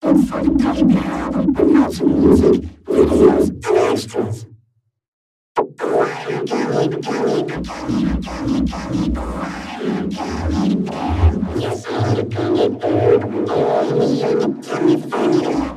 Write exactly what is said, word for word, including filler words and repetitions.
for the cutting album of house music, videos, and extras. Yes, I'm a good bird.